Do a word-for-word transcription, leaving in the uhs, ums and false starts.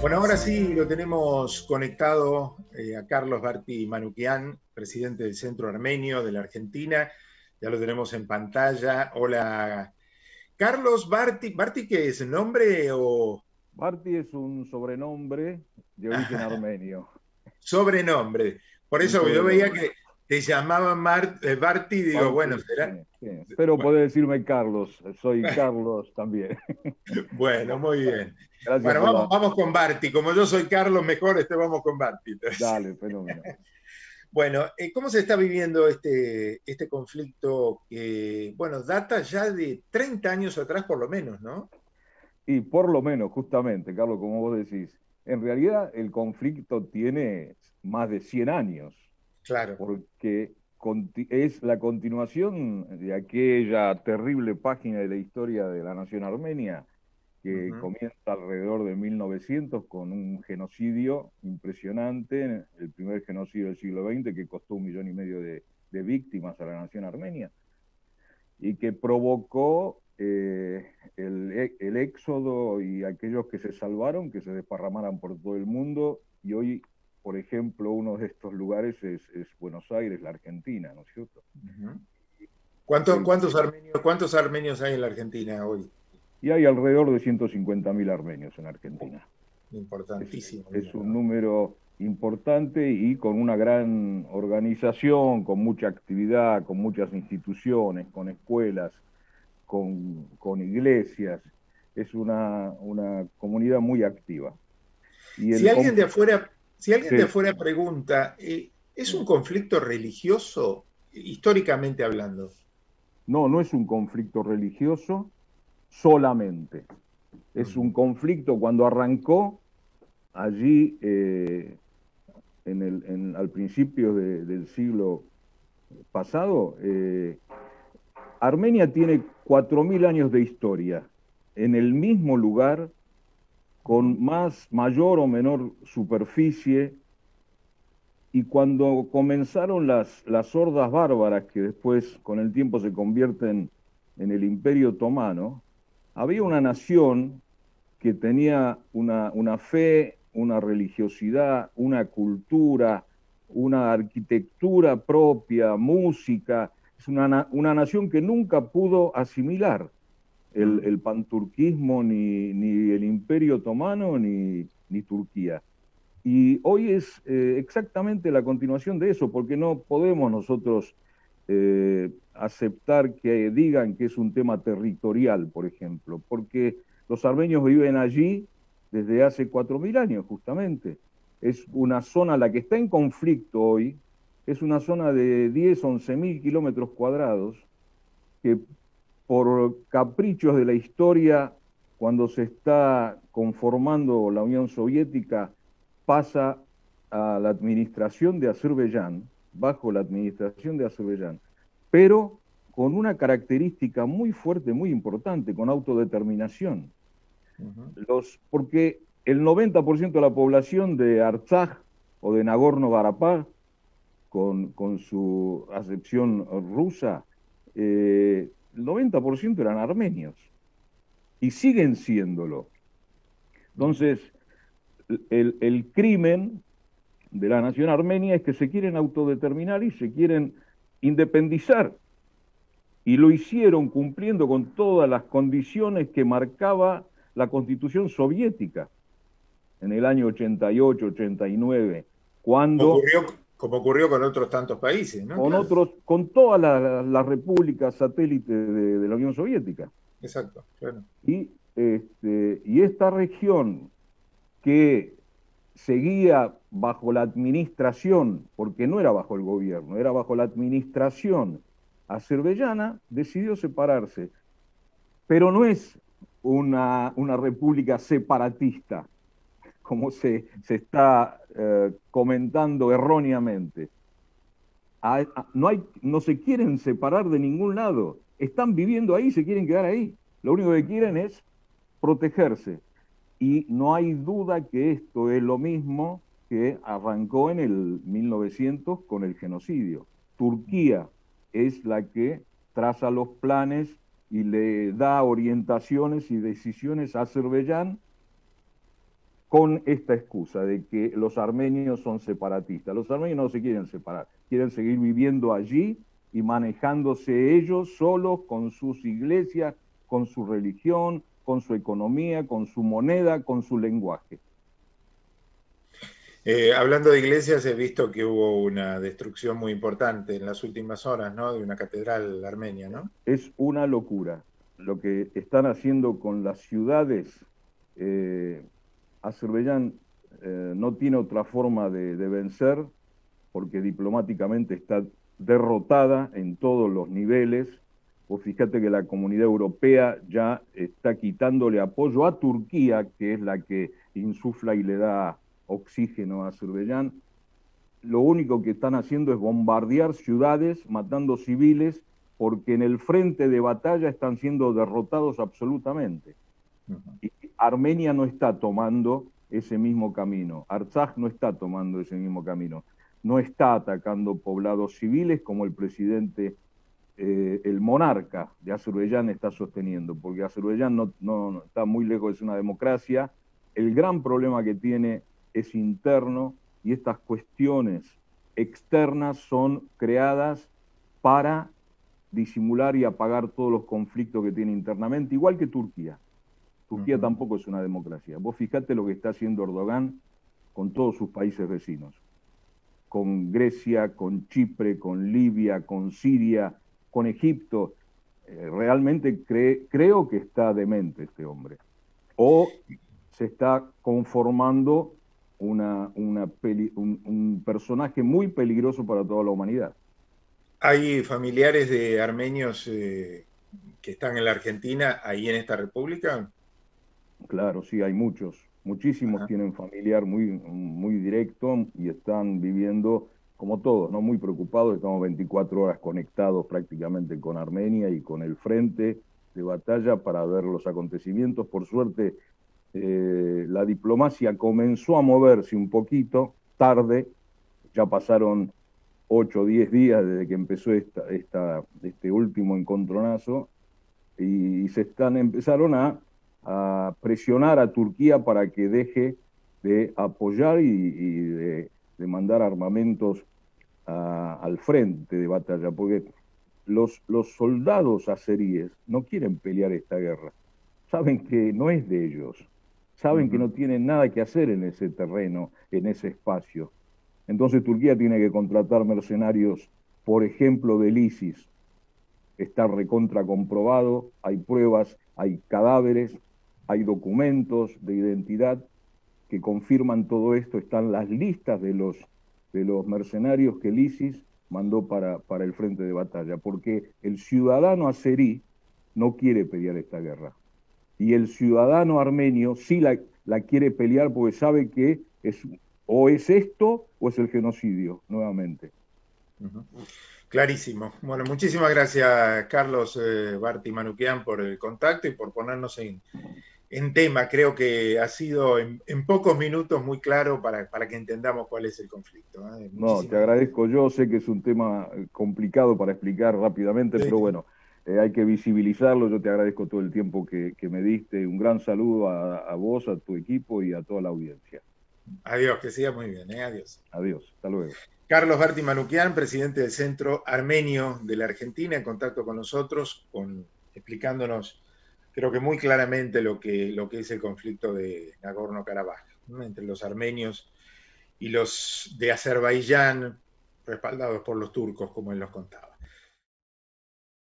Bueno, ahora sí lo tenemos conectado eh, a Carlos Barti Manukyan, presidente del Centro Armenio de la Argentina. Ya lo tenemos en pantalla. Hola, Carlos Barti. ¿Barti qué es? ¿Nombre o Barty es un sobrenombre de origen armenio, sobrenombre? Por un eso yo veía sobrenombre. que te llamaban Mar- eh, Barti, digo, bueno, Barty, sí, será. sí. Pero Bueno, podés decirme Carlos, soy Carlos también. bueno, muy bien. Gracias Bueno, por vamos, la... vamos con Barti. Como yo soy Carlos, mejor este vamos con Barti. Dale, fenómeno. Bueno, eh, ¿cómo se está viviendo este, este conflicto que, bueno, data ya de treinta años atrás por lo menos, ¿no? Y por lo menos, justamente, Carlos, como vos decís, en realidad el conflicto tiene más de cien años, Claro. porque conti- es la continuación de aquella terrible página de la historia de la nación armenia que Ujú. comienza alrededor de mil novecientos con un genocidio impresionante, el primer genocidio del siglo veinte que costó un millón y medio de, de víctimas a la nación armenia y que provocó eh, el, el éxodo y aquellos que se salvaron, que se desparramaran por todo el mundo. Y hoy, por ejemplo, uno de estos lugares es, es Buenos Aires, la Argentina, ¿no es cierto? Ujú. ¿Cuántos, El, cuántos armenios, cuántos armenios hay en la Argentina hoy? y hay alrededor de ciento cincuenta mil armenios en Argentina. Es, Importantísimo es número, un ¿no? número importante y con una gran organización, con mucha actividad, con muchas instituciones, con escuelas, con, con iglesias. Es una, una comunidad muy activa. Y Si el alguien de conflicto afuera, si alguien de afuera pregunta, eh, ¿es un conflicto religioso, históricamente hablando? no, no es un conflicto religioso solamente. Es un Ujú. conflicto cuando arrancó allí eh, en el, en, al principio de, del siglo pasado. Eh, Armenia tiene cuatro mil años de historia en el mismo lugar, Ujú. con más, mayor o menor superficie, y cuando comenzaron las, las hordas bárbaras, que después con el tiempo se convierten en el Imperio Otomano, había una nación que tenía una, una fe, una religiosidad, una cultura, una arquitectura propia, música. Es una, una nación que nunca pudo asimilar el, Mm. el panturquismo, ni, ni el Imperio Otomano, ni, ni Turquía. Y hoy es eh, exactamente la continuación de eso, porque no podemos nosotros eh, aceptar que digan que es un tema territorial, por ejemplo, porque los armenios viven allí desde hace cuatro mil años, justamente. Es una zona, la que está en conflicto hoy, es una zona de diez, once mil kilómetros cuadrados, que por caprichos de la historia, cuando se está conformando la Unión Soviética, pasa a la administración de Azerbaiyán, bajo la administración de Azerbaiyán, pero con una característica muy fuerte, muy importante, con autodeterminación. Ujú. Los, porque el noventa por ciento de la población de Artsaj o de Nagorno-Karabaj, con, con su acepción rusa, eh, el noventa por ciento eran armenios y siguen siéndolo. Ujú. Entonces, el, el crimen de la nación armenia es que se quieren autodeterminar y se quieren independizar. Y lo hicieron cumpliendo con todas las condiciones que marcaba la constitución soviética en el año ochenta y ocho, ochenta y nueve, cuando Ocurrió, como ocurrió con otros tantos países, ¿no? con Claro, otros, con todas las la repúblicas satélites de, de, la Unión Soviética. exacto, claro. Y, este, y esta región que seguía bajo la administración, porque no era bajo el gobierno, era bajo la administración azerbaiyana, decidió separarse. Pero no es una, una república separatista, como se, se está eh, comentando erróneamente. A, a, no, hay, no se quieren separar de ningún lado, están viviendo ahí, se quieren quedar ahí. Lo único que quieren es protegerse. Y no hay duda que esto es lo mismo que arrancó en el mil novecientos con el genocidio. Turquía es la que traza los planes y le da orientaciones y decisiones a Azerbaiyán con esta excusa de que los armenios son separatistas. Los armenios no se quieren separar, quieren seguir viviendo allí y manejándose ellos solos con sus iglesias, con su religión, con su economía, con su moneda, con su lenguaje. Eh, hablando de iglesias, he visto que hubo una destrucción muy importante en las últimas horas, ¿no? De una catedral armenia, ¿no? Es una locura lo que están haciendo con las ciudades. Eh, Azerbaiyán eh, no tiene otra forma de, de vencer, porque diplomáticamente está derrotada en todos los niveles. Vos fíjate que la comunidad europea ya está quitándole apoyo a Turquía, que es la que insufla y le da oxígeno a Azerbaiyán. Lo único que están haciendo es bombardear ciudades, matando civiles, porque en el frente de batalla están siendo derrotados absolutamente. Uh-huh. Y Armenia no está tomando ese mismo camino, Artsaj no está tomando ese mismo camino, no está atacando poblados civiles como el presidente, eh, el monarca de Azerbaiyán está sosteniendo, porque Azerbaiyán no, no, no está muy lejos de ser una democracia. El gran problema que tiene es interno, y estas cuestiones externas son creadas para disimular y apagar todos los conflictos que tiene internamente, igual que Turquía. Turquía uh-huh. tampoco es una democracia. Vos fijate lo que está haciendo Erdogan con todos sus países vecinos, con Grecia, con Chipre, con Libia, con Siria, con Egipto. Eh, realmente cre creo que está demente este hombre. O se está conformando Una, una peli, un, un personaje muy peligroso para toda la humanidad. ¿Hay familiares de armenios eh, que están en la Argentina, ahí en esta república? Claro, sí, hay muchos. Muchísimos Ajá. tienen familiar muy, muy directo y están viviendo, como todos, ¿no? Muy preocupados. Estamos veinticuatro horas conectados prácticamente con Armenia y con el frente de batalla para ver los acontecimientos. Por suerte, Eh, la diplomacia comenzó a moverse un poquito tarde, ya pasaron ocho o diez días desde que empezó esta, esta, este último encontronazo, y, y se están, empezaron a, a presionar a Turquía para que deje de apoyar y, y de, de mandar armamentos a, al frente de batalla, porque los, los soldados azeríes no quieren pelear esta guerra, saben que no es de ellos. Saben uh-huh. que no tienen nada que hacer en ese terreno, en ese espacio. Entonces Turquía tiene que contratar mercenarios, por ejemplo, del ISIS. Está recontra comprobado, hay pruebas, hay cadáveres, hay documentos de identidad que confirman todo esto. Están las listas de los, de los mercenarios que el ISIS mandó para, para el frente de batalla, porque el ciudadano azerí no quiere pelear esta guerra. Y el ciudadano armenio sí la, la quiere pelear porque sabe que es, o es esto o es el genocidio, nuevamente. Uh-huh. Clarísimo. Bueno, muchísimas gracias, Carlos eh, Barti Manukian, por el contacto y por ponernos en, en tema. Creo que ha sido en, en pocos minutos muy claro para, para que entendamos cuál es el conflicto. ¿eh? No, te agradezco yo. Sé que es un tema complicado para explicar rápidamente, sí, pero bueno, Eh, hay que visibilizarlo. Yo te agradezco todo el tiempo que, que me diste. Un gran saludo a, a vos, a tu equipo y a toda la audiencia. Adiós, que siga muy bien. ¿eh? Adiós. Adiós, hasta luego. Carlos Barti Manukian, presidente del Centro Armenio de la Argentina, en contacto con nosotros, con, explicándonos, creo que muy claramente, lo que, lo que es el conflicto de Nagorno-Karabaj, ¿no? entre los armenios y los de Azerbaiyán, respaldados por los turcos, como él nos contaba.